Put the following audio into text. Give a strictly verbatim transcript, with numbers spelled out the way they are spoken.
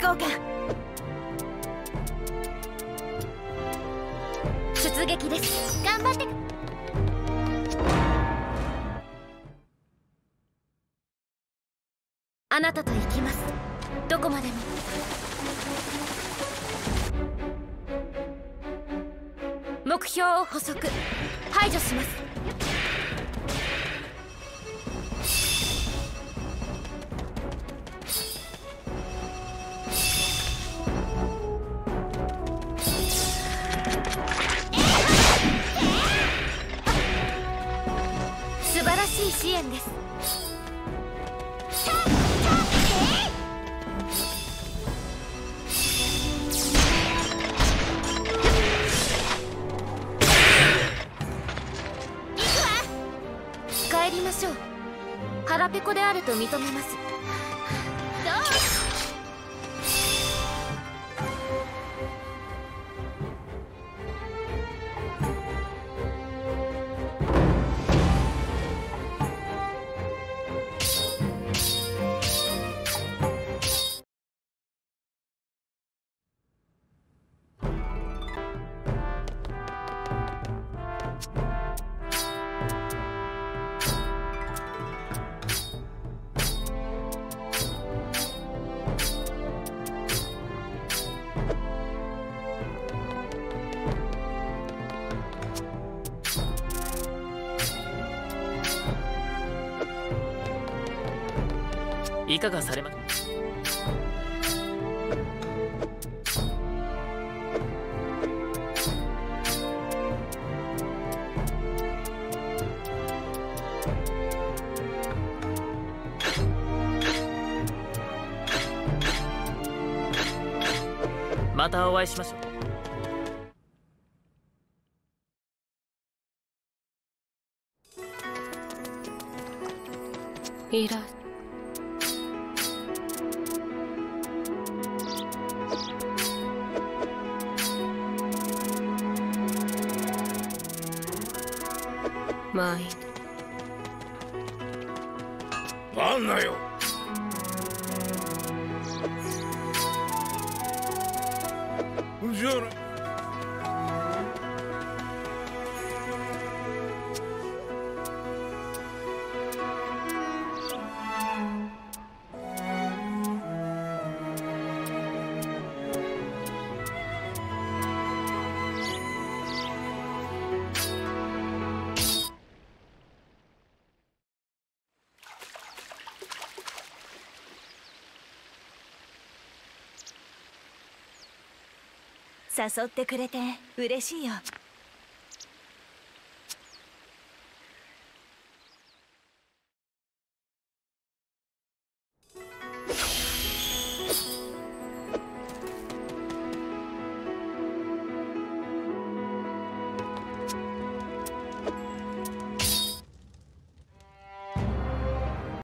交換。出撃です。頑張って。あなたと行きます。どこまでも。目標を捕捉排除します。素晴らしい支援です。帰りましょう。腹ペコであると認めます。どう？ いかがされま。またお会いしましょう。いらまあいい。 なんだよ。じゃあな。 誘ってくれて嬉しいよ。